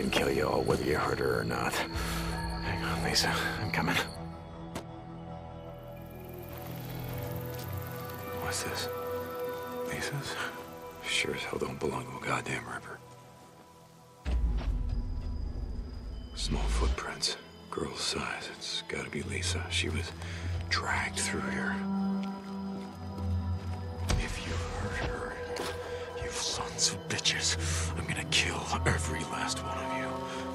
fucking kill you all, whether you hurt her or not. Hang on, Lisa. I'm coming. What's this? Lisa's? Sure as hell don't belong to a goddamn river. Small footprints. Girl's size. It's gotta be Lisa. She was dragged through here. If you hurt her, you sons of bitches, I'm gonna kill every last one of you.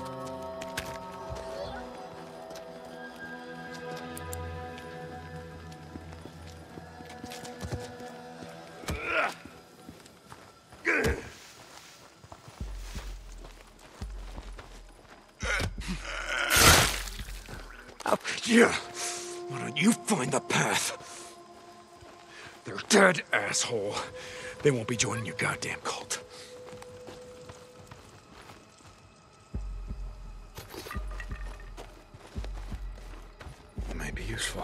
Yeah, why don't you find the path? They're dead, asshole. They won't be joining your goddamn cult. It might be useful.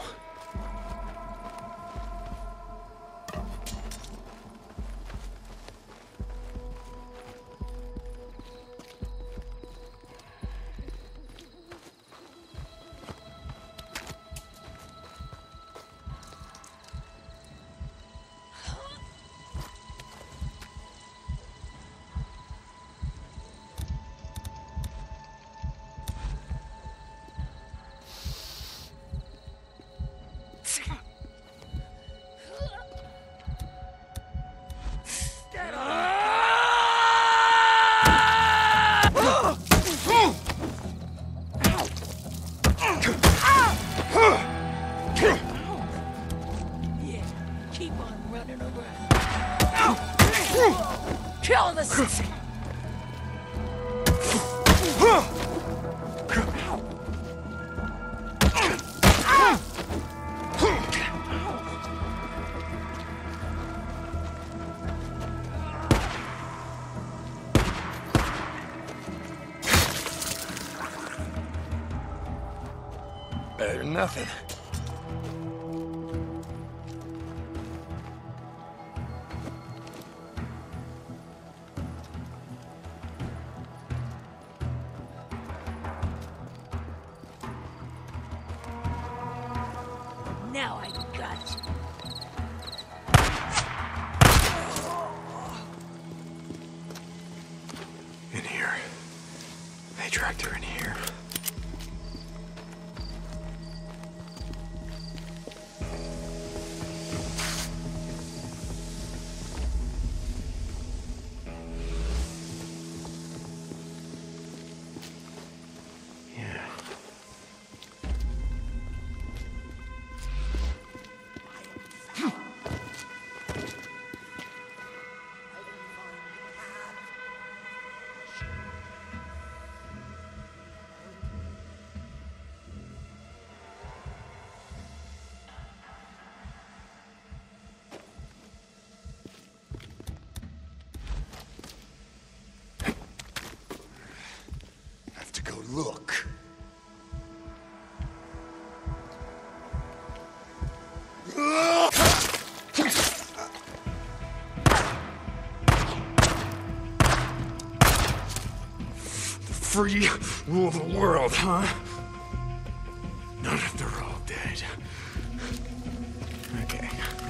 Kill this! Better than nothing. Now I got you. In here. They dragged her in here. Go look. The free rule of the world, huh? Not if they're all dead. Okay.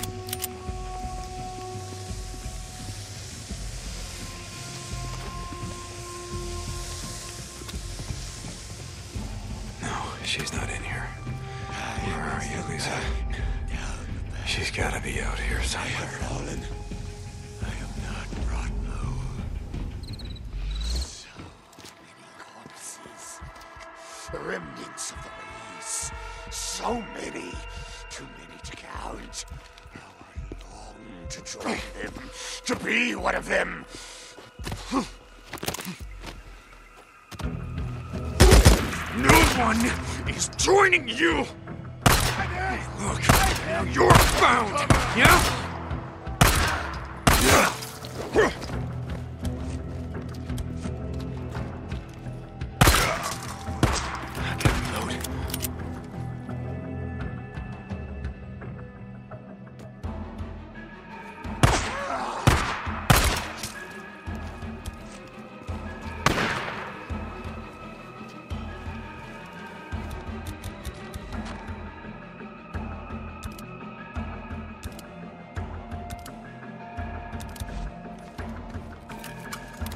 She's not in here. Where are you, Lisa? She's gotta be out here somewhere. Fallen. I have not brought low. So many corpses. The remnants of the release. So many. Too many to count. How I long to join them. To be one of them. No one is joining you! Hey, look, now you're found, yeah?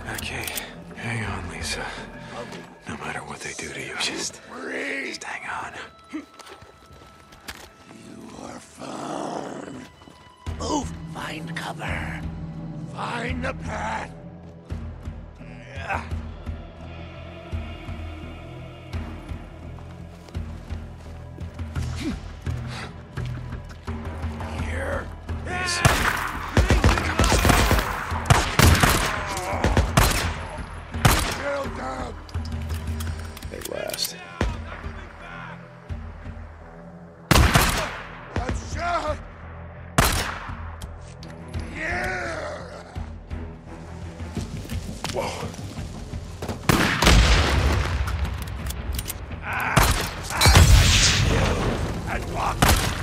Okay, hang on, Lisa. No matter what they do to you, just hang on. You are found. Move, find cover. Find the path. Here. Shield down. They last. I'm shot. Yeah. Whoa. And block.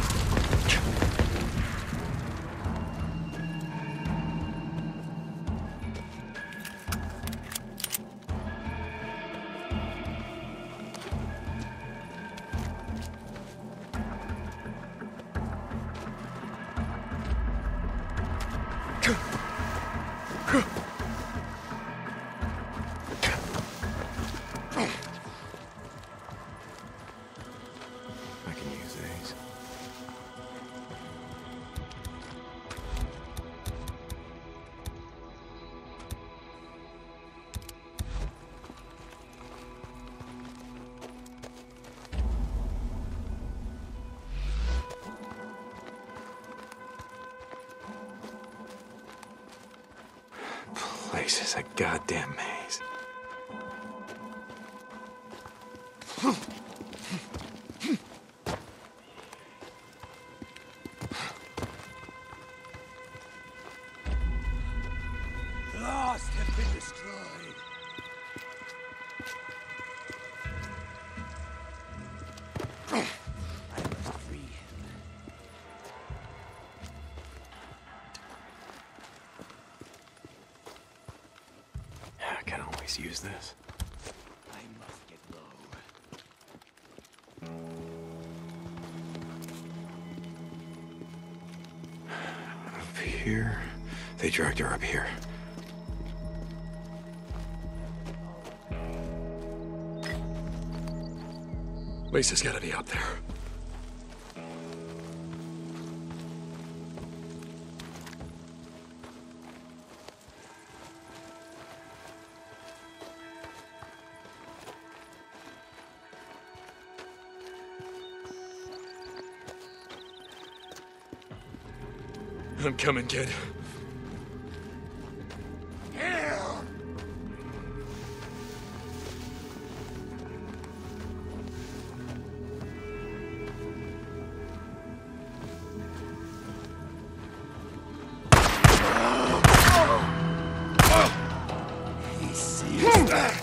I can use these. Place is a goddamn maze. Lost have been destroyed. I must free him. I can always use this. I must get low. Up here. They dragged her up here. Lisa's gotta be up there. I'm coming, kid. Here! He sees that.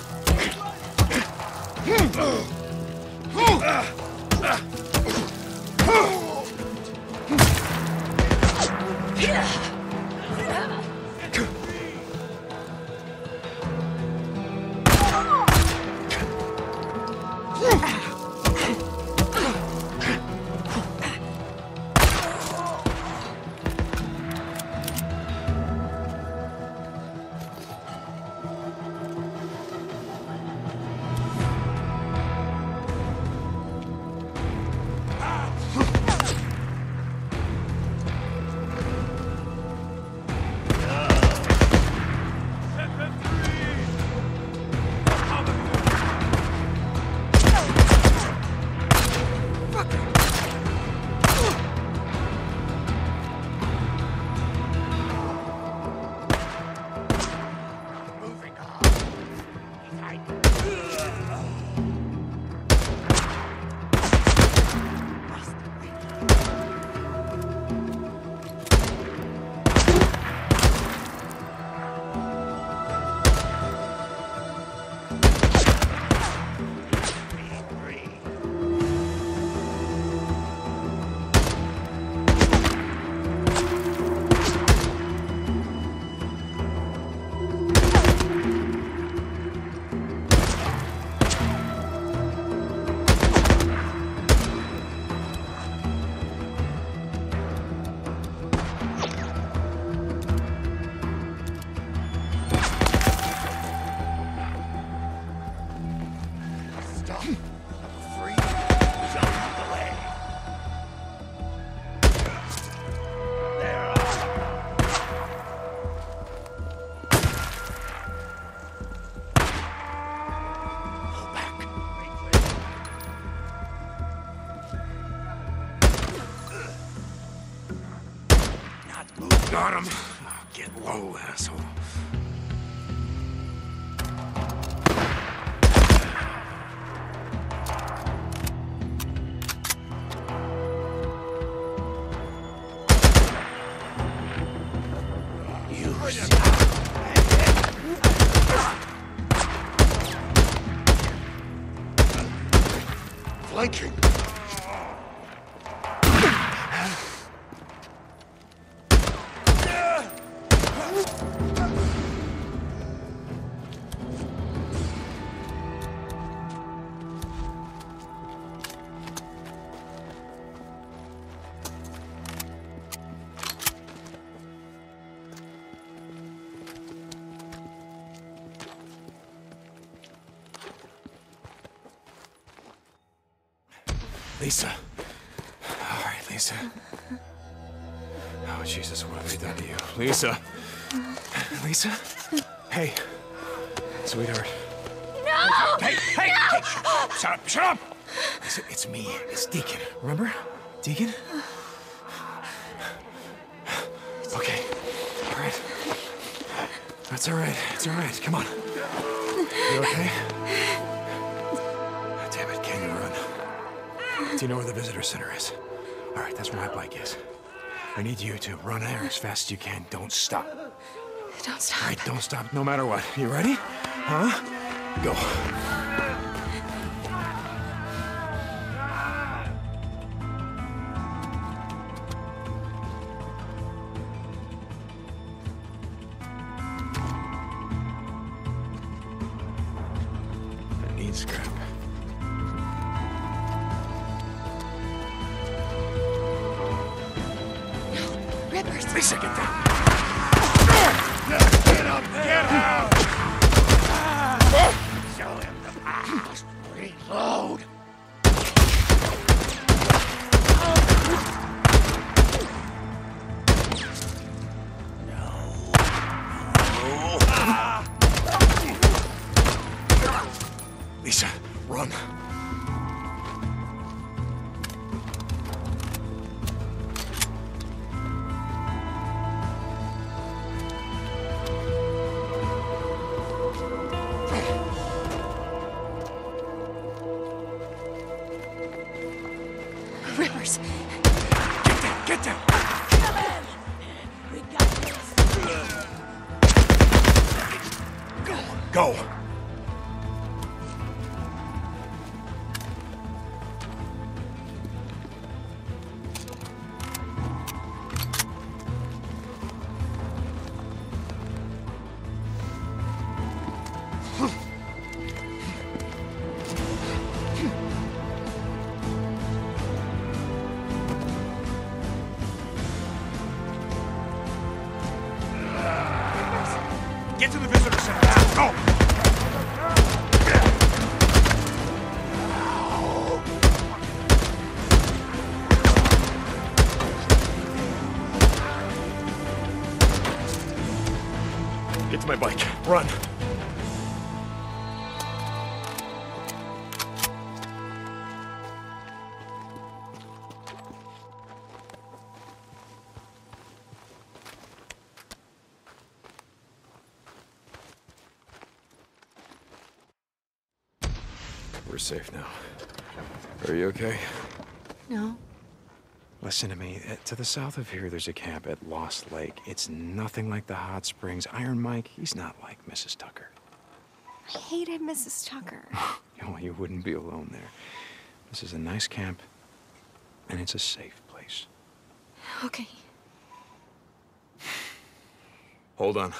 Stop. Number 3. Show you the way. There are. Pull back. Not move. Got him. Oh, get low, asshole. Flanking. Lisa. All right, Lisa. Oh, Jesus, what have they done to you? Lisa. Lisa? Hey. Sweetheart. No! Hey, hey, hey! Shut up, shut up! Lisa, it's me. It's Deacon. Remember? Deacon? Okay. All right. That's all right. It's all right. Come on. You okay? Damn it, can you run? Do you know where the visitor center is? All right, that's where my bike is. I need you to run there as fast as you can. Don't stop. Don't stop. All right, don't stop, no matter what. You ready? Huh? Go. I need scrap. Rippers. Lisa, get down. Get up! Get out! Show him the past. Reload. Lisa, run. Rippers. Get down. Come in. We got this. Go. Get to the visitor center now. Go. Get to my bike. Run. We're safe now. Are you okay? No. Listen to me. To the south of here, there's a camp at Lost Lake. It's nothing like the hot springs. Iron Mike, he's not like Mrs. Tucker. I hated Mrs. Tucker. Well, you wouldn't be alone there. This is a nice camp, and it's a safe place. Okay. Hold on.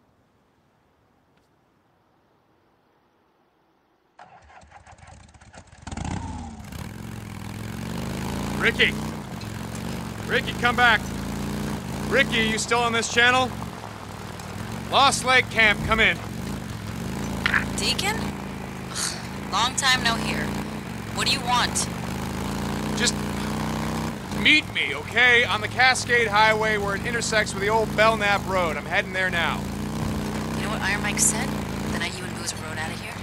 Ricky! Ricky, come back! Ricky, you still on this channel? Lost Lake Camp, come in. Deacon? Long time no hear. What do you want? Just meet me, okay? On the Cascade Highway where it intersects with the old Belknap Road. I'm heading there now. You know what Iron Mike said? The night you and Boozer rode out of here?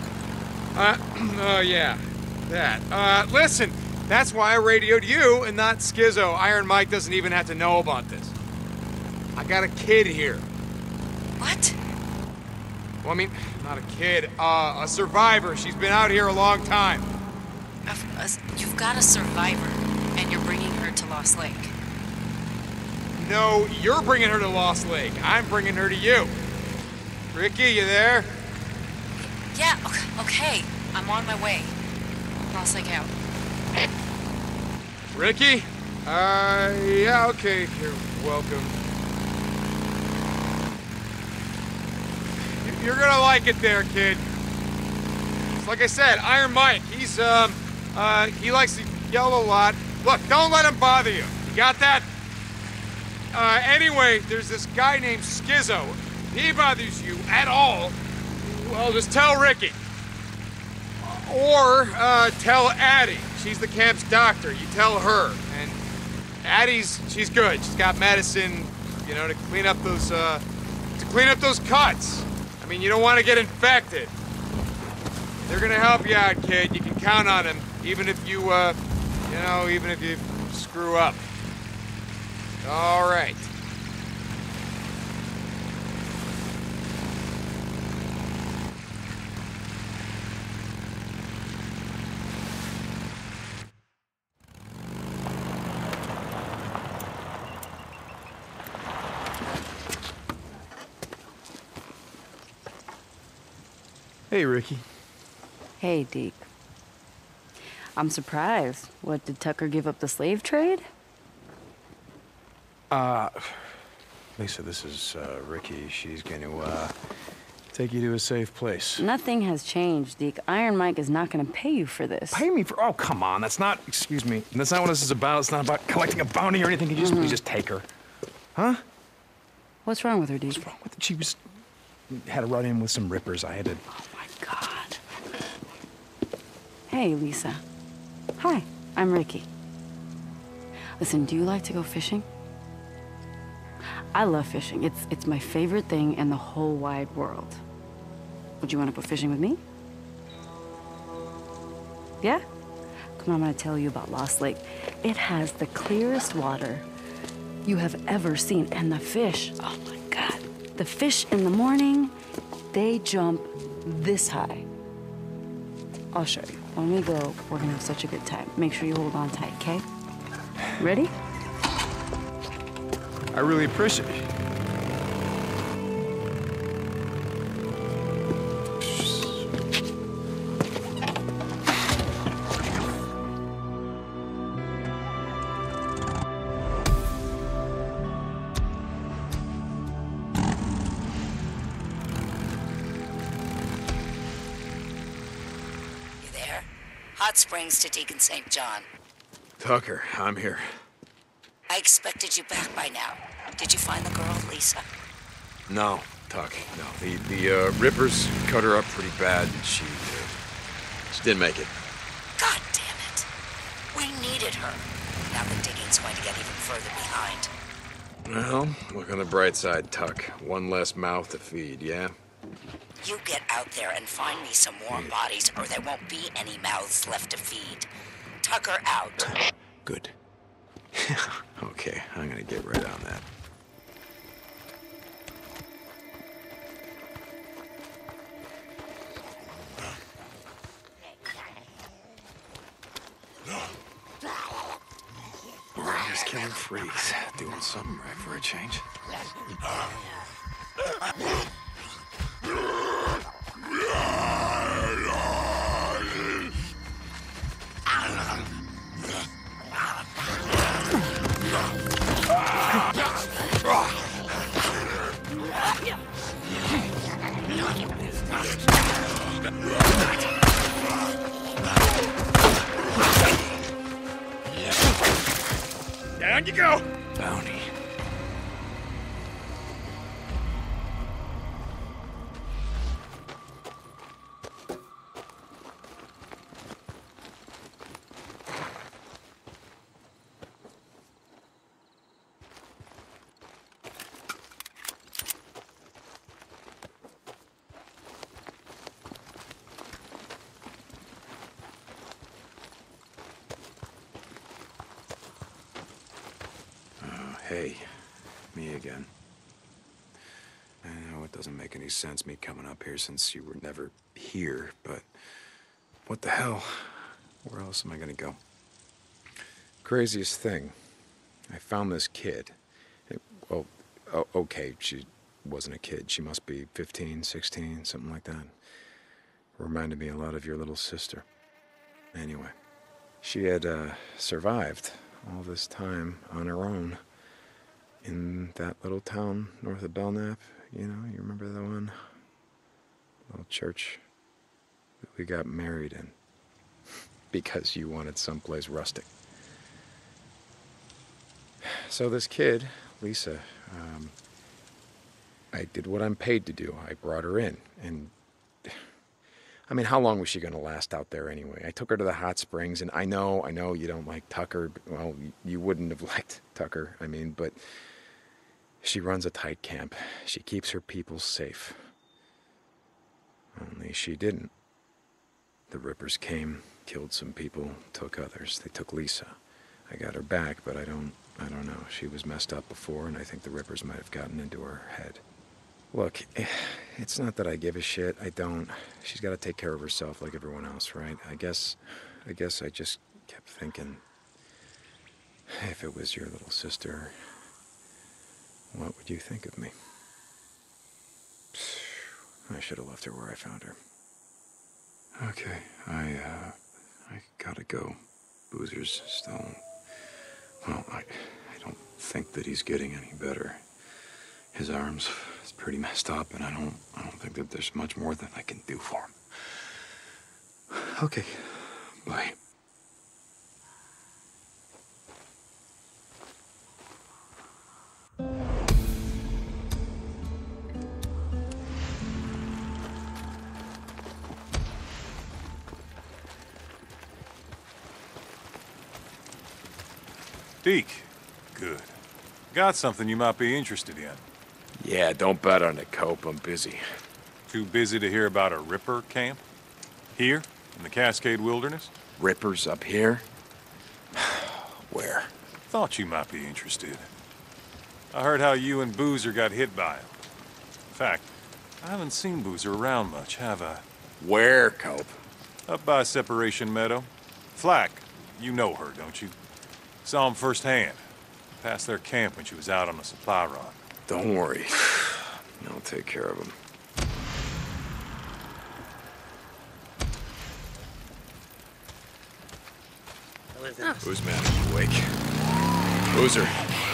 Oh yeah, that. Listen, that's why I radioed you and not Schizo. Iron Mike doesn't even have to know about this. I got a kid here. What? Well, I mean, not a kid, a survivor. She's been out here a long time. You've got a survivor, and you're bringing her to Lost Lake. No, you're bringing her to Lost Lake. I'm bringing her to you. Ricky, you there? Yeah, okay. I'm on my way. Lost Lake out. Ricky? Yeah, okay. You're welcome. You're gonna like it there, kid. It's like I said, Iron Mike, he's, he likes to yell a lot. Look, don't let him bother you. You got that? Anyway, there's this guy named Schizo. If he bothers you at all, well, just tell Ricky. Or, tell Addie. She's the camp's doctor. You tell her. And Addie's, she's good. She's got medicine, you know, to clean up those cuts. I mean, you don't want to get infected. They're gonna help you out, kid. You can count on them, even if you, even if you screw up. All right. Hey, Ricky. Hey, Deke. I'm surprised. What, did Tucker give up the slave trade? Lisa, this is, Ricky. She's going to, take you to a safe place. Nothing has changed, Deke. Iron Mike is not going to pay you for this. Pay me for... Oh, come on. That's not... Excuse me. That's not what this is about. It's not about collecting a bounty or anything. We just take her. Huh? What's wrong with her, Deke? What's wrong with it? She had a run-in with some rippers. I had to... Oh, my God. Hey, Lisa. Hi, I'm Ricky. Listen, do you like to go fishing? I love fishing. It's my favorite thing in the whole wide world. Would you want to go fishing with me? Yeah? Come on, I'm gonna tell you about Lost Lake. It has the clearest water you have ever seen. And the fish, oh my God. The fish in the morning, they jump this high. I'll show you. When we go, we're gonna have such a good time. Make sure you hold on tight, okay? Ready? I really appreciate it. You there? Hot Springs to Deacon St. John. Tucker, I'm here. I expected you back by now. Did you find the girl, Lisa? No, Tuck, no. The Rippers cut her up pretty bad. She didn't make it. God damn it. We needed her. Now the digging's going to get even further behind. Well, look on the bright side, Tuck. One less mouth to feed, yeah? You get out there and find me some more bodies, or there won't be any mouths left to feed. Tucker out. Good. Okay, I'm gonna get right on that. We're just killing freaks, doing something right for a change. Down you go! Bounty. Hey, me again. I know it doesn't make any sense me coming up here since you were never here, but what the hell? Where else am I gonna go? Craziest thing, I found this kid. Okay, she wasn't a kid. She must be 15, 16, something like that. Reminded me a lot of your little sister. Anyway, she had survived all this time on her own in that little town north of Belknap. You know, you remember the one? Little church that we got married in because you wanted someplace rustic. So this kid, Lisa, I did what I'm paid to do. I brought her in, and I mean, how long was she going to last out there anyway? I took her to the hot springs, and I know you don't like Tucker. Well, you wouldn't have liked Tucker, I mean, but she runs a tight camp. She keeps her people safe. Only she didn't. The Rippers came, killed some people, took others. They took Lisa. I got her back, but I don't know. She was messed up before, and I think the Rippers might have gotten into her head. Look, it's not that I give a shit. I don't. She's got to take care of herself like everyone else, right? I guess I just kept thinking, if it was your little sister, what would you think of me? I should have left her where I found her. Okay, I gotta go. Boozer's still... Well, I don't think that he's getting any better. His arm's pretty messed up, and I don't think that there's much more that I can do for him. Okay, bye. Deke. Good. Got something you might be interested in. Yeah, don't bet on it, Cope. I'm busy. Too busy to hear about a Ripper camp? Here, in the Cascade Wilderness? Rippers up here? Where? Thought you might be interested. I heard how you and Boozer got hit by him. In fact, I haven't seen Boozer around much, have I? Where, Cope? Up by Separation Meadow. Flack, you know her, don't you? Saw him firsthand. Passed their camp when she was out on a supply run. Don't worry. I'll take care of him. Who's mad at you, Wake? Boozer.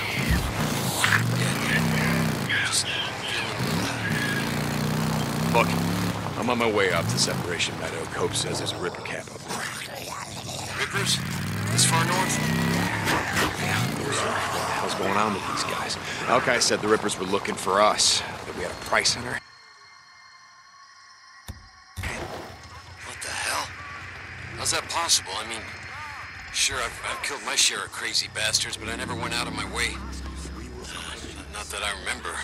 Look, I'm on my way up to Separation Meadow. Cope says there's a Ripper camp up there. Rippers? This far north? What the hell's going on with these guys? Alki said the Rippers were looking for us, that we had a price on her. What the hell? How's that possible? I mean, sure, I've killed my share of crazy bastards, but I never went out of my way. Not that I remember.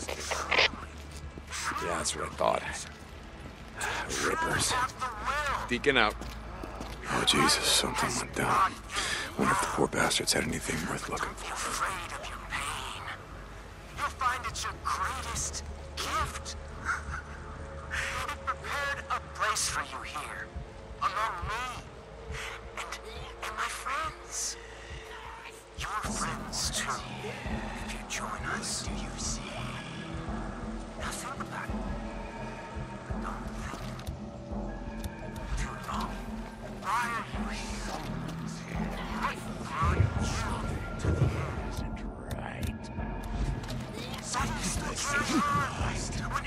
Yeah, that's what I thought. Rippers. Deacon out. Oh, Jesus, something went down. Wonder if the poor bastards had anything worth looking for. Afraid of your pain. You'll find it's your greatest gift. It prepared a place for you here, among me and my friends. Your friends too. If you join us, do you see? Now think about it. But don't think too long. Why are you here? I brought you to the end. Right. Something still surprised when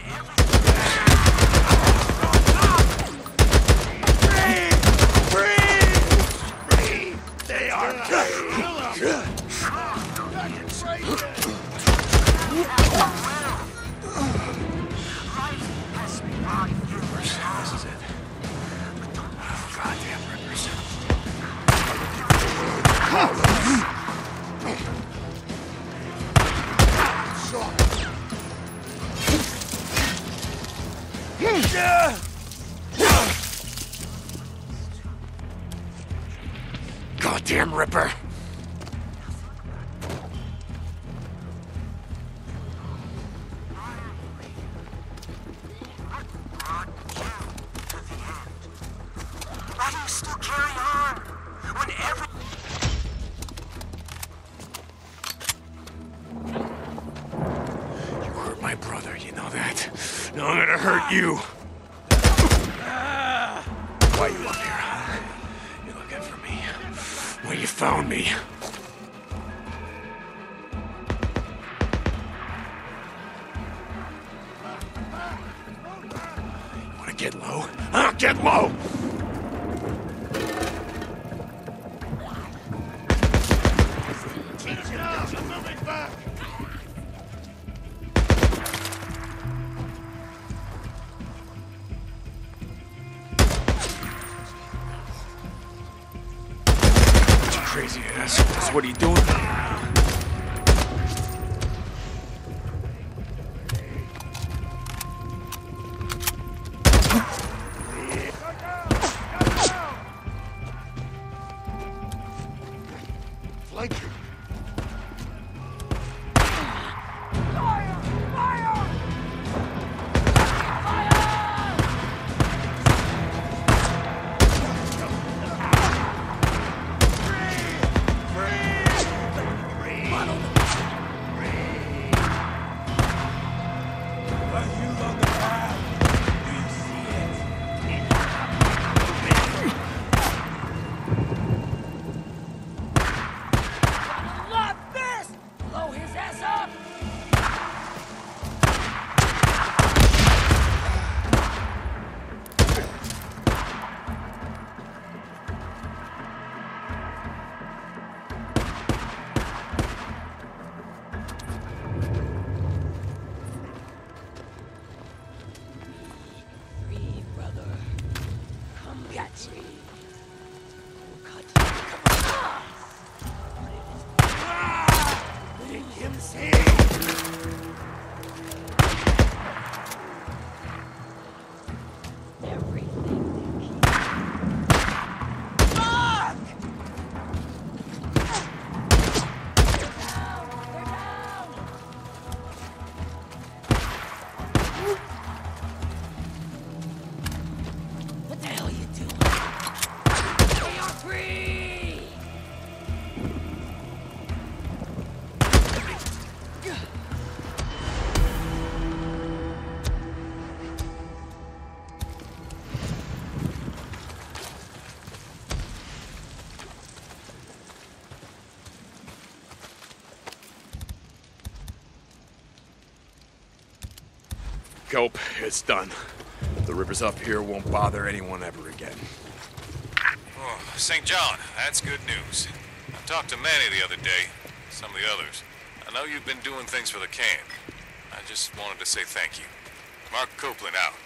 everything. They are This is it. Oh, goddamn Rippers. Goddamn Ripper. I'm gonna hurt you. Why you up here, huh? You looking for me? Well, you found me. You wanna get low? Huh? Get low! Crazy assholes. What are you doing? Flank him. Cope, it's done. The Rippers up here won't bother anyone ever again. Oh, St. John, that's good news. I talked to Manny the other day, some of the others. I know you've been doing things for the camp. I just wanted to say thank you. Mark Copeland out.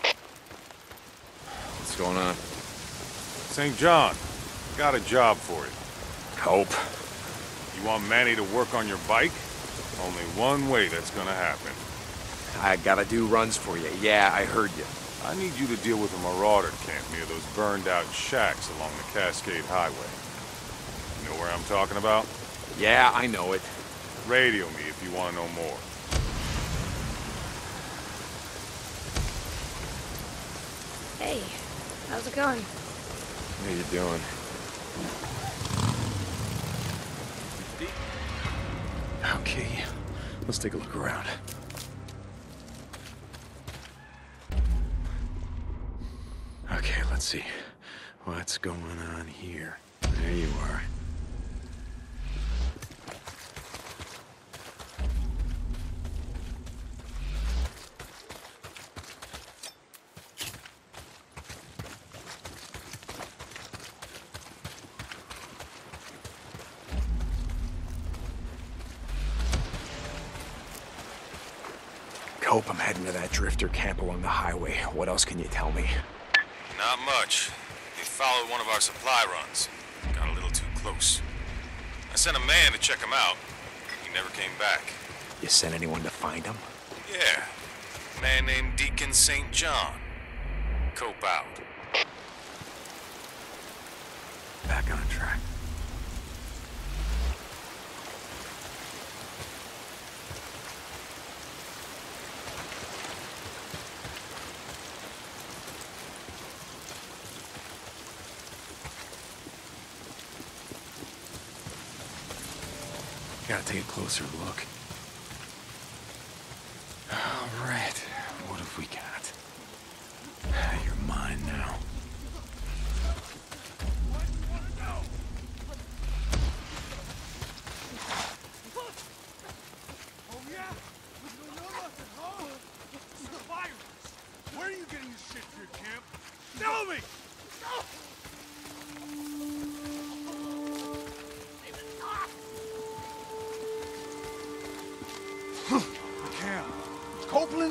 What's going on? St. John, got a job for you. Cope. You want Manny to work on your bike? Only one way that's gonna happen. I gotta do runs for you. Yeah, I heard you. I need you to deal with a marauder camp near those burned-out shacks along the Cascade Highway. You know where I'm talking about? Yeah, I know it. Radio me if you want to know more. Hey, how's it going? How you doing? Okay, let's take a look around. Okay, let's see. What's going on here? There you are. Cope, I'm heading to that drifter camp along the highway. What else can you tell me? Not much. He followed one of our supply runs. Got a little too close. I sent a man to check him out. He never came back. You sent anyone to find him? Yeah. A man named Deacon St. John. Cope out. Back on track. Gotta take a closer look. All right, what have we got?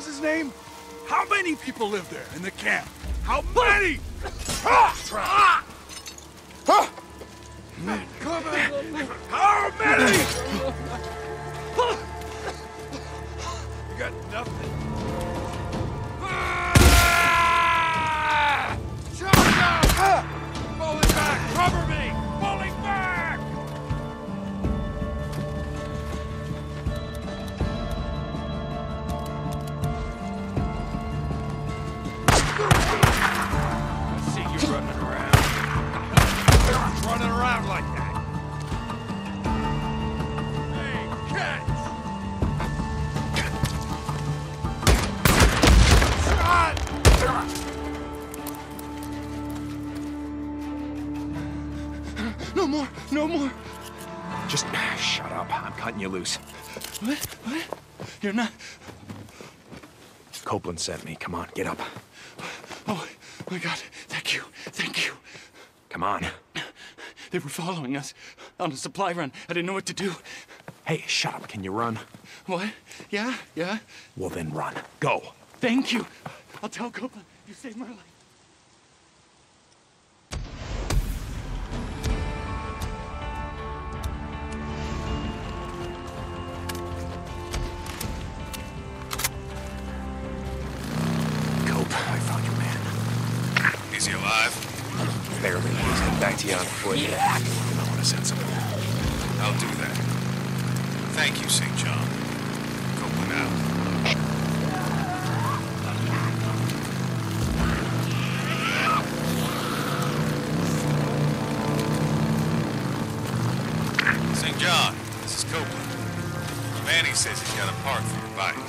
was his name? How many people live there in the camp? How many? How many? You got nothing. Shotgun! Falling back! Cover me! Falling back! I see you running around. Running around like that. Hey, catch! No more, no more. Just shut up. I'm cutting you loose. What? What? You're not... Copeland sent me. Come on, get up. Oh, my God. Thank you. Thank you. Come on. They were following us on a supply run. I didn't know what to do. Hey, shut up. Can you run? What? Yeah? Yeah? Well, then run. Go. Thank you. I'll tell Copeland. You saved my life. I found your man. Is he alive? Barely. He's heading back to you on foot. Yeah. You might want to send someone. I'll do that. Thank you, St. John. Copeland out. St. John, this is Copeland. Manny says he's got a part for your bike.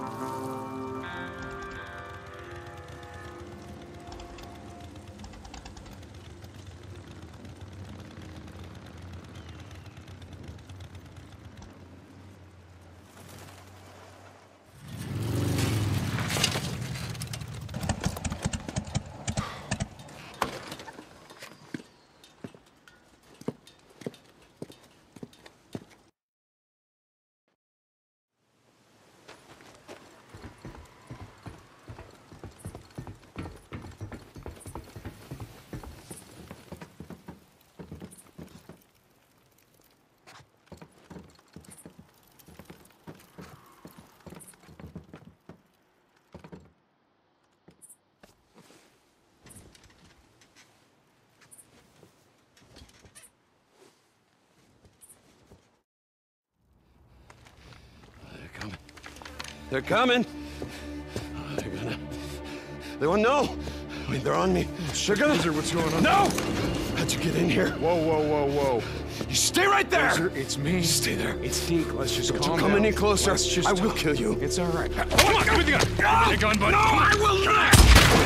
They're coming. Oh, they're gonna... They won't know. I mean, they're on me. Sugar? Boozer, what's going on? No! How'd you get in here? Whoa, whoa, whoa, whoa. You stay right there! Boozer, it's me. Stay there. It's Deke. Let's just Don't calm you come down. any closer. Let's just I will talk. kill you. It's all right. Come on, come with the gun. Come with the gun, buddy. No, I will not!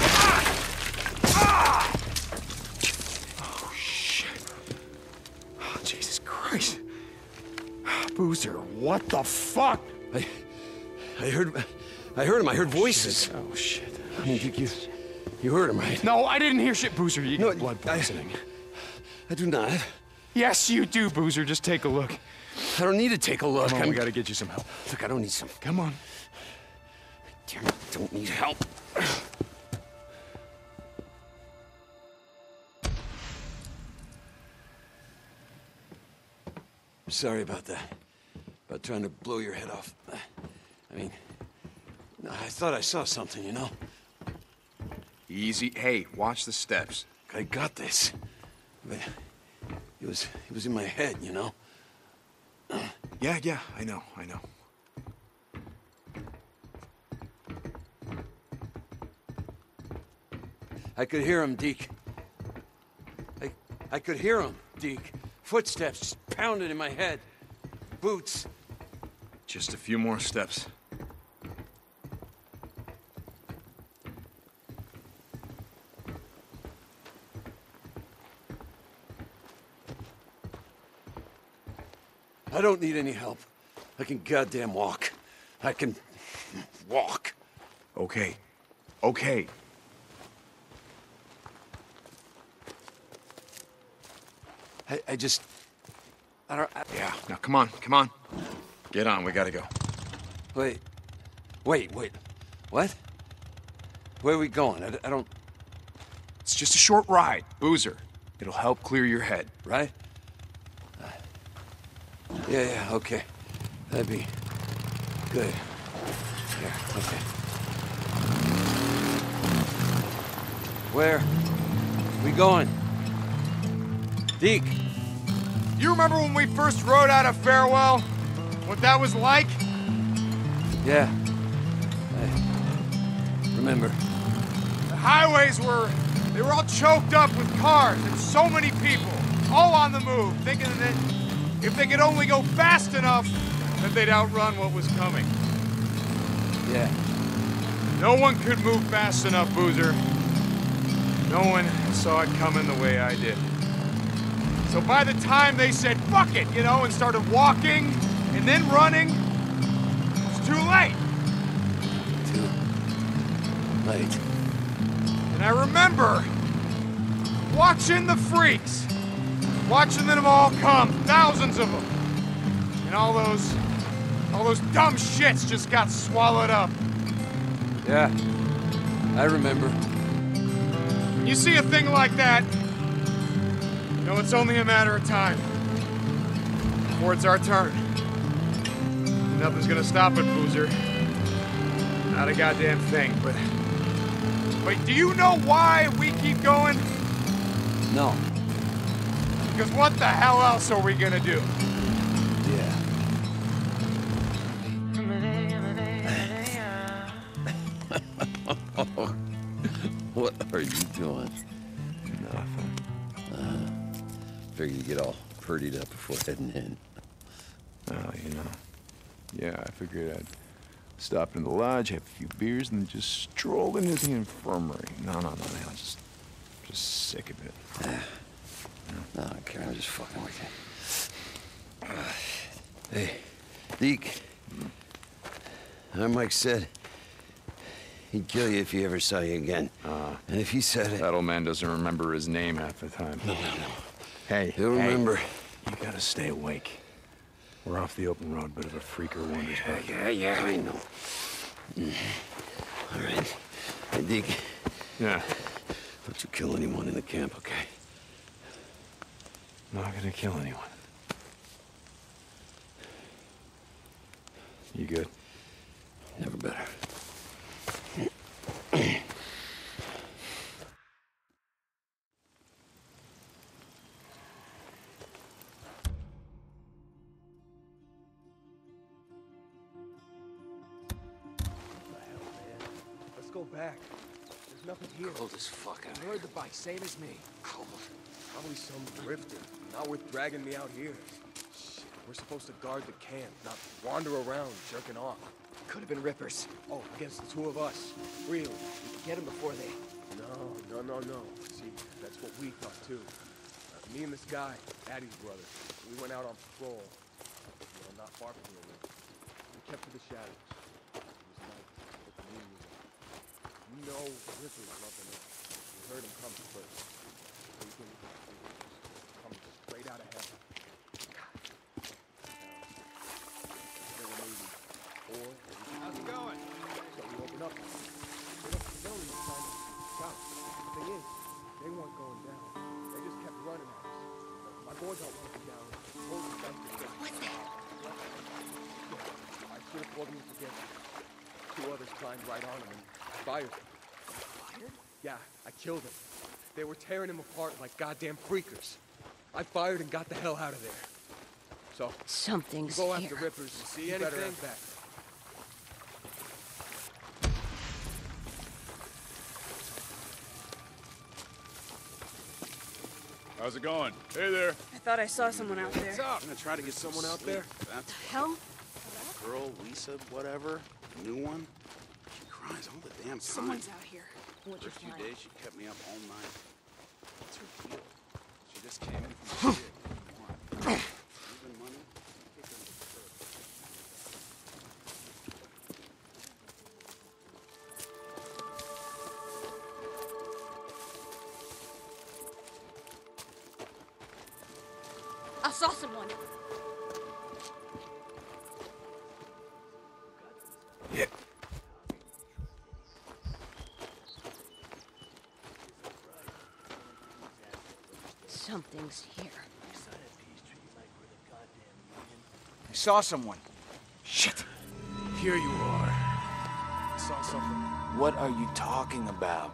Oh, shit. Oh, Jesus Christ. Boozer, what the fuck? I heard him. I heard voices. Oh, shit. I mean, you heard him, right? No, I didn't hear shit, Boozer. You got blood poisoning. I do not. Yes, you do, Boozer. Just take a look. I don't need to take a look. Come on, we gotta get you some help. Look, I don't need some. Come on. Damn it, I don't need help. Sorry about that. About trying to blow your head off. I mean, I thought I saw something, you know? Easy. Hey, watch the steps. I got this. But it was in my head, you know? Yeah, I know. I could hear him, Deke. I could hear him, Deke. Footsteps just pounding in my head. Boots. Just a few more steps. I don't need any help. I can goddamn walk. I can walk. Okay. I don't... Yeah, now come on. Get on, we gotta go. Wait. What? Where are we going? I don't... It's just a short ride, Boozer. It'll help clear your head. Right? Yeah, okay. That'd be good. Yeah, okay. Where? We going? Deke! You remember when we first rode out of Farewell? What that was like? Yeah. I remember. The highways were all choked up with cars and so many people, all on the move, thinking that if they could only go fast enough, that they'd outrun what was coming. Yeah. No one could move fast enough, Boozer. No one saw it coming the way I did. So by the time they said, fuck it, you know, and started walking and then running, it was too late. Too late. And I remember watching the freaks, watching them all come, thousands of them. And all those dumb shits just got swallowed up. Yeah, I remember. When you see a thing like that, you know it's only a matter of time before it's our turn. Nothing's gonna stop it, Boozer. Not a goddamn thing, but do you know why we keep going? No. Because what the hell else are we gonna do? Yeah. What are you doing? Nothing. Figured you'd get all purdied up before heading in. Well, you know. Yeah, I figured I'd stop in the lodge, have a few beers, and then just stroll into the infirmary. No, just sick of it. No, I don't care. I'm just fucking with you. Hey, Deke. Mike said he'd kill you if he ever saw you again. And if he said it... That old man doesn't remember his name half the time. No. Hey, He'll remember. You gotta stay awake. We're off the open road, but if a freaker wanders back... Yeah, I know. All right. Hey, Deke. Yeah? Don't you kill anyone in the camp, okay? I'm not gonna kill anyone. You good? Never better. Let's go back. There's nothing here. Cold as fuck out I rode the bike, same as me. Cold. Probably some drifter. Not worth dragging me out here. Shit, we're supposed to guard the camp, not wander around jerking off. Could have been Rippers. Oh, against the two of us. Really? We could get them before they... No. See, that's what we thought too. Me and this guy, Addie's brother, we went out on patrol. Not far from the river. We kept to the shadows. It was night, but the moon was out. You know Rippers love the night. We heard him come first. Coming straight out of heaven. There were maybe 4 or 8. How's it going? So we open up. They left the building and signed up to shout. The thing is, they weren't going down. They just kept running at us. My boys all went down. What's that? I should have told them to get 2 others climbed right on him and fired them. Fired? Yeah, I killed them. They were tearing him apart like goddamn freakers. I fired and got the hell out of there. So, Something's go here. after Rippers. See anything? Back. How's it going? Hey there. I thought I saw someone out there. What's up? I'm gonna try to get someone out there. That's Hell? girl, Lisa, whatever, new one. She cries all the damn time. Someone's out here. What'd you For a few find? days, she kept me up all night. What's her deal? She just came in from shit. Come on. Even money? Take her to the church. I saw someone. Yeah. Something's here. I saw someone. Shit. Here you are. I saw something. What are you talking about?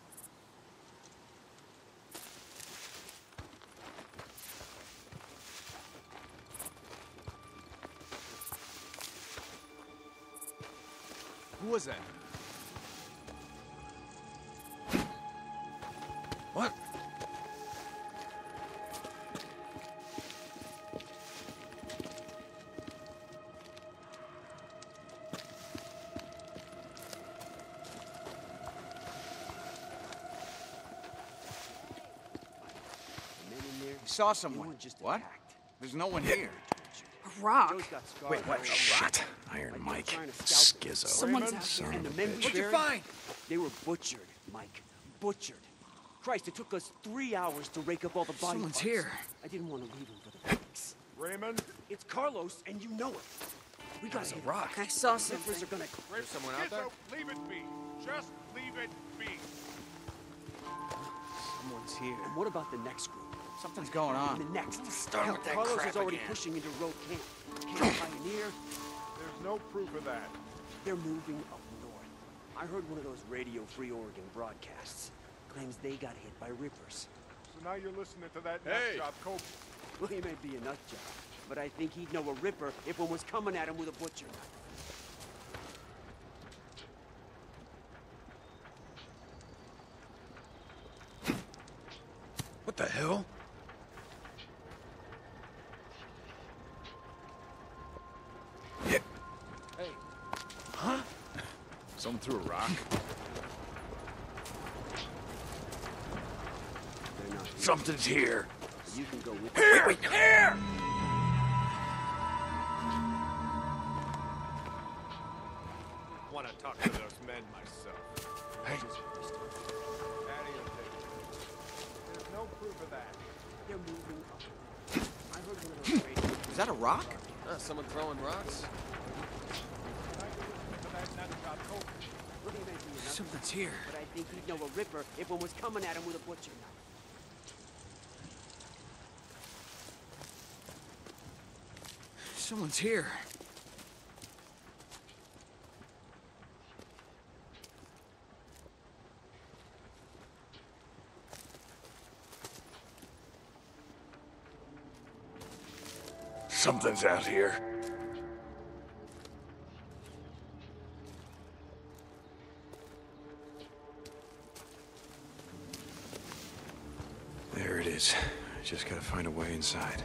Who was that? What? Saw someone. What? There's no one here. A rock. Wait, what? Shit. Iron Mike. Schizo. Someone's out Son here. of a bitch. What'd you find? They were butchered, Mike. Butchered. Christ, it took us 3 hours to rake up all the body Someone's parts. here. I didn't want to leave him for the pigs. Raymond? It's Carlos, and you know it. We got That's a hit. rock. I saw Rippers something. are gonna... There's someone out there? Leave it be. Just leave it be. Someone's here. And what about the next group? Something's going on. The next. Start Hell, with that Carlos crap is already again. pushing into Road Camp. Camp Pioneer. There's no proof of that. They're moving up north. I heard one of those Radio Free Oregon broadcasts. Claims they got hit by rippers. So now you're listening to that Hey! nutjob Cope. Well, he may be a nut job, but I think he'd know a ripper if one was coming at him with a butcher knife. What the hell? Hey. Huh? Someone threw a rock? They're not here. Something's here. You can go with Here! Wait, here! Want to talk to those men myself. Hey. Daddy will take it. There's no proof of that. They're moving up. I heard one of those radio... Is that a rock? Someone throwing rocks? Well, he may be a nut Something's job, here. but I think he'd know a ripper if one was coming at him with a butcher knife. Someone's here. Something's out here. There it is. Just gotta find a way inside.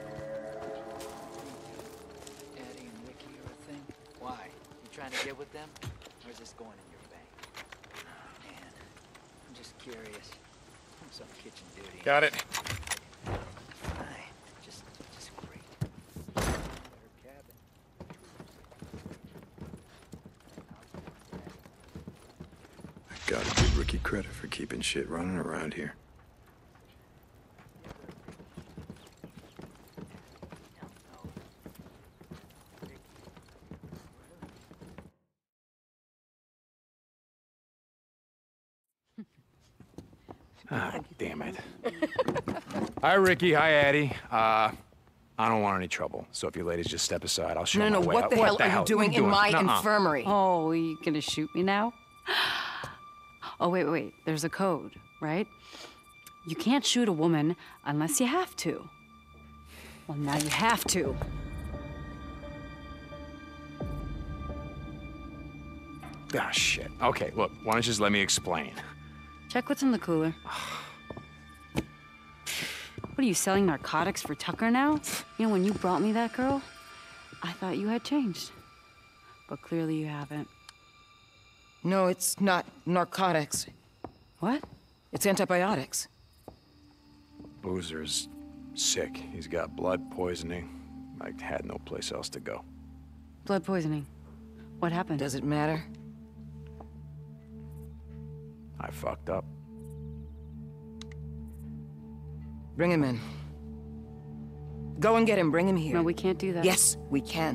Eddie and Ricky are a thing? Why? You trying to get with them? Or is this going in your bank? Oh, man, I'm just curious. Some kitchen duty. Got it. Fine. Just great. Her cabin. I gotta give Ricky credit for keeping shit running around here. Ah, damn it. Hi, Ricky. Hi, Addie. I don't want any trouble, so if you ladies just step aside, I'll show No, my no, way. what the hell are you doing in my infirmary? Oh, are you gonna shoot me now? Oh, wait. There's a code, right? You can't shoot a woman unless you have to. Well, now you have to. Ah, shit. Okay, look, why don't you just let me explain? Check what's in the cooler. What are you, selling narcotics for Tucker now? You know, when you brought me that girl, I thought you had changed. But clearly you haven't. No, it's not narcotics. What? It's antibiotics. Boozer's sick. He's got blood poisoning. I had no place else to go. Blood poisoning. What happened? Does it matter? I fucked up. Bring him in. Go and get him. Bring him here. No, we can't do that. Yes, we can.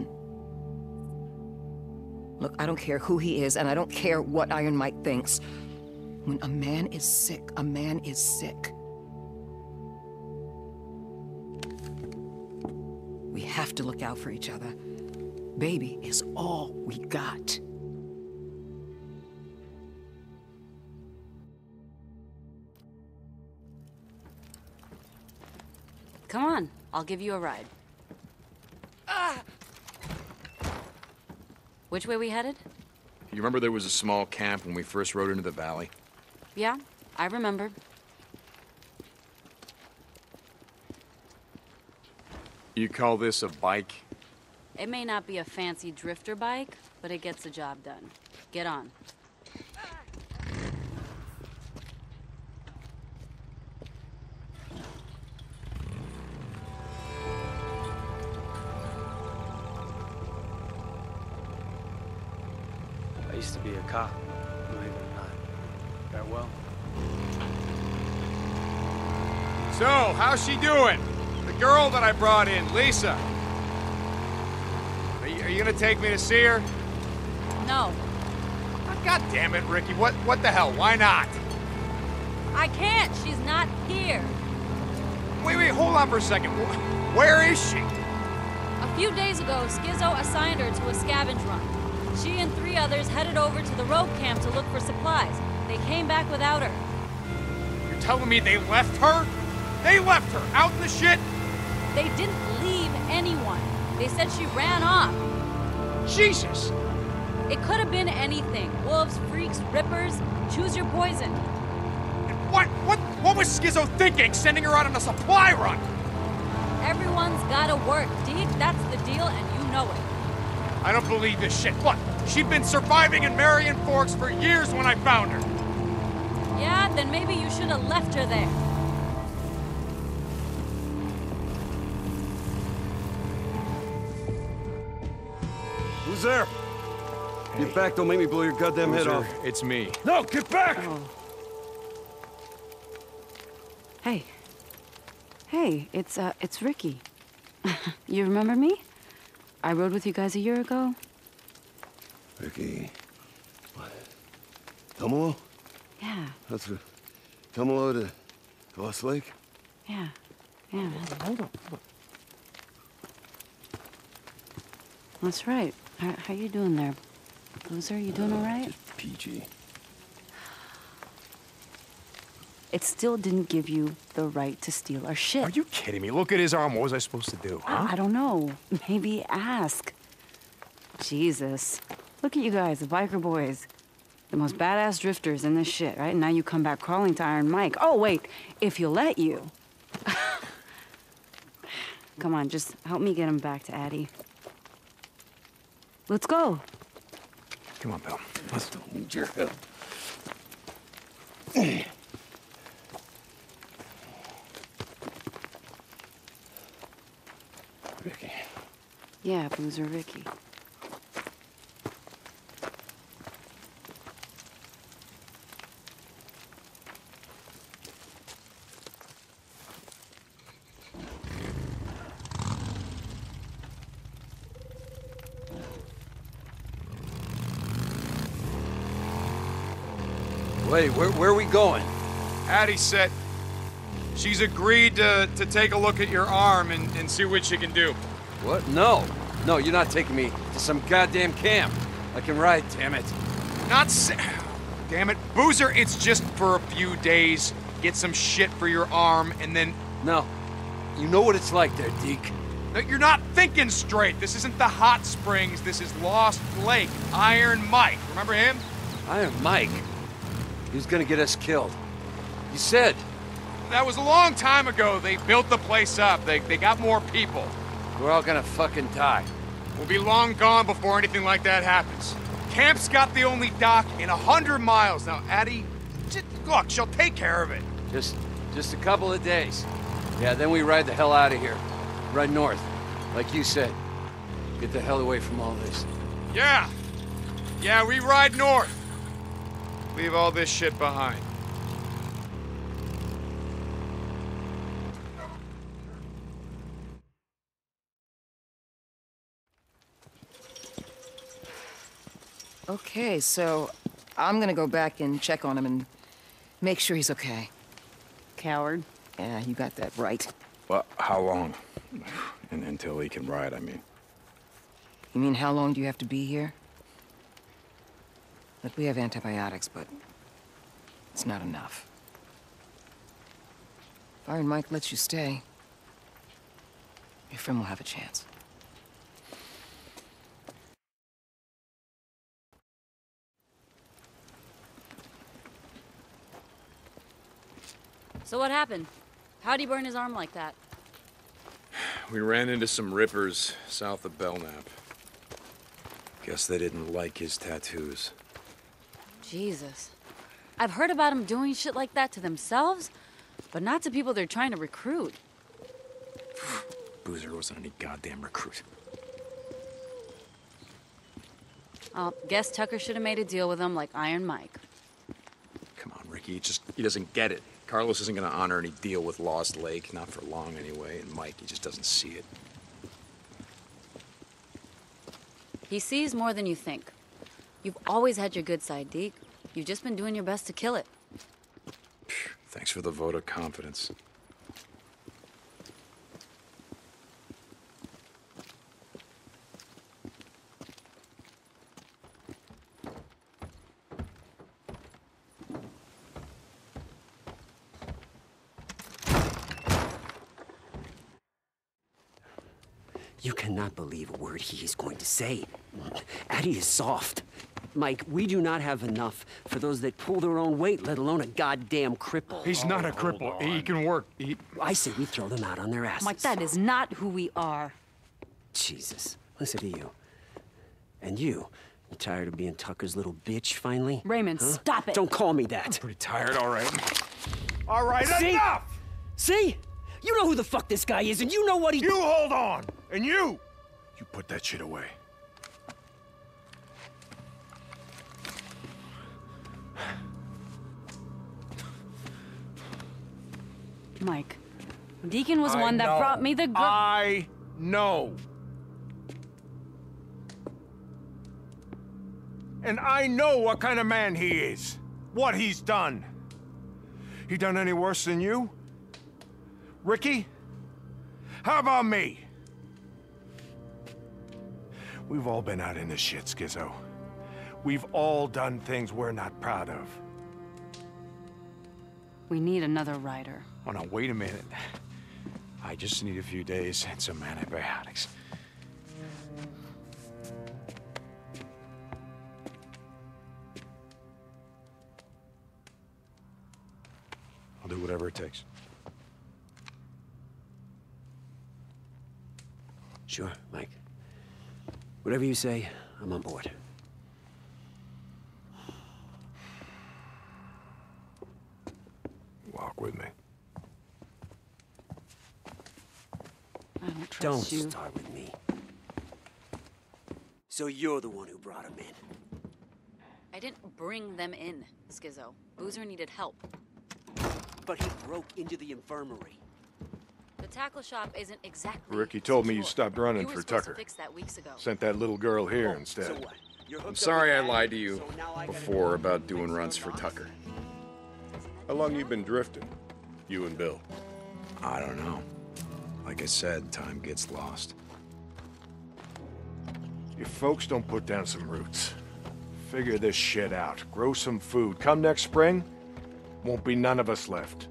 Look, I don't care who he is, and I don't care what Iron Mike thinks. When a man is sick, a man is sick. have to look out for each other. Baby is all we got. Come on, I'll give you a ride. Which way we headed? You remember there was a small camp when we first rode into the valley? Yeah, I remember. You call this a bike? It may not be a fancy drifter bike, but it gets the job done. Get on. I used to be a cop, believe it or not. Farewell. So, how's she doing? The girl that I brought in, Lisa. Are you gonna take me to see her? No. God damn it, Ricky. What the hell? Why not? I can't. She's not here. Wait, hold on for a second. Where is she? A few days ago, Skizzo assigned her to a scavenge run. She and 3 others headed over to the road camp to look for supplies. They came back without her. You're telling me they left her? They left her out in the shit? They didn't leave anyone. They said she ran off. Jesus! It could have been anything. Wolves, freaks, rippers. Choose your poison. What was Skizzo thinking, sending her out on a supply run? Everyone's gotta work, Deke. That's the deal, and you know it. I don't believe this shit. Look, she'd been surviving in Marion Forks for years when I found her. Yeah, then maybe you should have left her there. Who's there? Get back, don't make me blow your goddamn head off. It's me. No, get back! Oh. Hey. Hey, it's Ricky. You remember me? I rode with you guys a year ago. Ricky. What? Tumalo? Yeah. That's a... Tumalo to Lost Lake? Yeah. Yeah. Hold on. That's right. How you doing there, Boozer? You doing all right? Just peachy. It still didn't give you the right to steal our shit. Are you kidding me? Look at his arm. What was I supposed to do, huh? I don't know. Maybe ask. Jesus. Look at you guys, the biker boys. The most badass drifters in this shit, right? And now you come back crawling to Iron Mike. Oh, wait. If he'll let you. Come on, just help me get him back to Addie. Let's go. Come on, Bill. I don't need your help. Ricky. Yeah, Boozer Ricky. Wait, where are we going? Addie said she's agreed to take a look at your arm and see what she can do. What? No. No, you're not taking me to some goddamn camp. I can ride, damn it. Damn it. Boozer, it's just for a few days. Get some shit for your arm, and then... No. You know what it's like there, Deke. No, you're not thinking straight. This isn't the Hot Springs. This is Lost Lake. Iron Mike. Remember him? Iron Mike? He was gonna get us killed. You said. That was a long time ago. They built the place up. They got more people. We're all gonna fucking die. We'll be long gone before anything like that happens. Camp's got the only dock in 100 miles. Now, Addie, look, she'll take care of it. Just a couple of days. Yeah, then we ride the hell out of here. Ride north, like you said. Get the hell away from all this. Yeah. Yeah, we ride north. Leave all this shit behind. Okay, so I'm gonna go back and check on him and make sure he's okay. Coward. Yeah, you got that right. Well, how long? And until he can ride, I mean. You mean how long do you have to be here? Look, we have antibiotics, but it's not enough. If Iron Mike lets you stay, your friend will have a chance. So what happened? How'd he burn his arm like that? We ran into some rippers south of Belknap. Guess they didn't like his tattoos. Jesus. I've heard about them doing shit like that to themselves, but not to people they're trying to recruit. Boozer wasn't any goddamn recruit. Guess Tucker should have made a deal with him like Iron Mike. Come on, Ricky, he doesn't get it. Carlos isn't gonna honor any deal with Lost Lake, not for long anyway, and Mike, he just doesn't see it. He sees more than you think. You've always had your good side, Deke. You've just been doing your best to kill it. Thanks for the vote of confidence. You cannot believe a word he is going to say. Addie is soft. Mike, we do not have enough for those that pull their own weight, let alone a goddamn cripple. He's not a cripple. He can work. I say we throw them out on their asses. Mike, that is not who we are. Jesus, listen to you. And you tired of being Tucker's little bitch, finally? Raymond, stop it. Don't call me that. I'm pretty tired, all right. All right, See? enough! See? You know who the fuck this guy is, and you know what he... You hold on! And you put that shit away. Mike, Deacon was one that brought me the girl. I know. And I know what kind of man he is. What he's done. He done any worse than you? Ricky? How about me? We've all been out in this shit, Skizzo. We've all done things we're not proud of. We need another rider. Oh, now, wait a minute. I just need a few days and some antibiotics. I'll do whatever it takes. Sure, Mike. Whatever you say, I'm on board. Walk with me. I don't trust you. Don't start with me. So you're the one who brought him in. I didn't bring them in, Skizzo. Boozer needed help. But he broke into the infirmary. The tackle shop isn't exactly... Ricky told me you secure. stopped running You were for supposed Tucker. to fix that weeks ago. Sent that little girl here So instead. what? You're hooked I'm up sorry with I Addie, lied to you so now I gotta before go about doing fix runs some for boss? Tucker. How long you been drifting? You and Bill? I don't know. Like I said, time gets lost. If folks don't put down some roots, figure this shit out, grow some food, come next spring, won't be none of us left.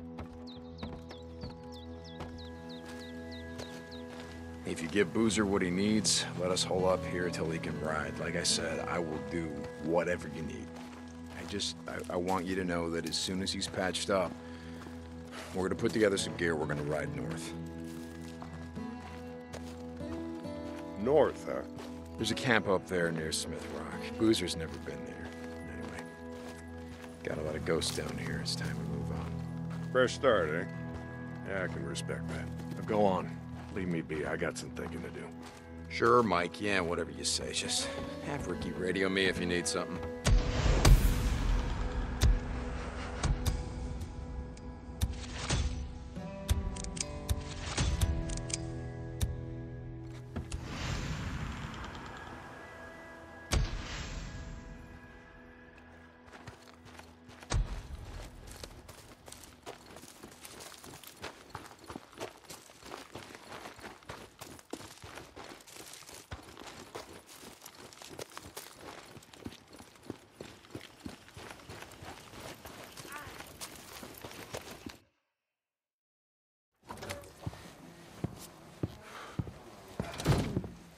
If you give Boozer what he needs, let us hole up here till he can ride. Like I said, I will do whatever you need. I want you to know that as soon as he's patched up, we're gonna put together some gear, we're gonna ride north. North, huh? There's a camp up there near Smith Rock. Boozer's never been there. Anyway, got a lot of ghosts down here. It's time we move on. Fresh start, eh? Yeah, I can respect that. Now go on. Leave me be. I got some thinking to do. Sure, Mike. Yeah, whatever you say. Just have Ricky radio me if you need something.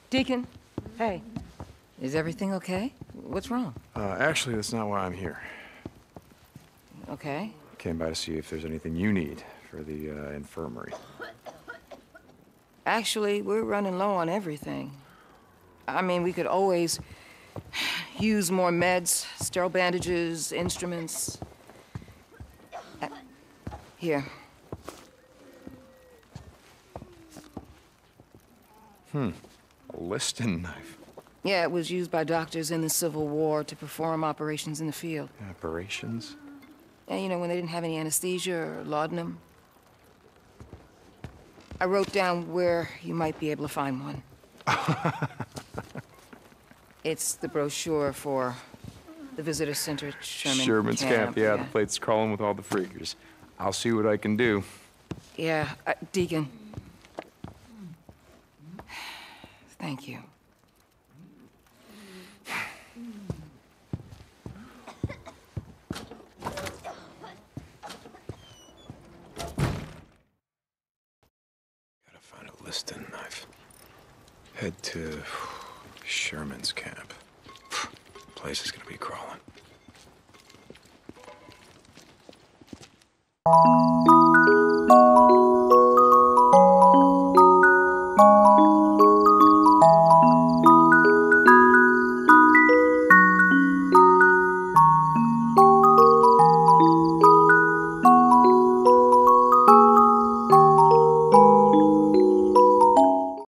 Deacon, hey. Is everything okay? What's wrong? Actually, that's not why I'm here. Okay. Came by to see if there's anything you need for the infirmary. Actually, we're running low on everything. I mean, we could always use more meds, sterile bandages, instruments. Here. A Liston knife. Yeah, it was used by doctors in the Civil War to perform operations in the field. Operations? Yeah, you know, when they didn't have any anesthesia or laudanum. I wrote down where you might be able to find one. It's the brochure for the visitor center at Sherman's Camp, yeah, the place crawling with all the freakers. I'll see what I can do. Yeah, Deacon. Thank you. Gotta find a Liston knife. Head to Sherman's Camp. Place is gonna be crawling.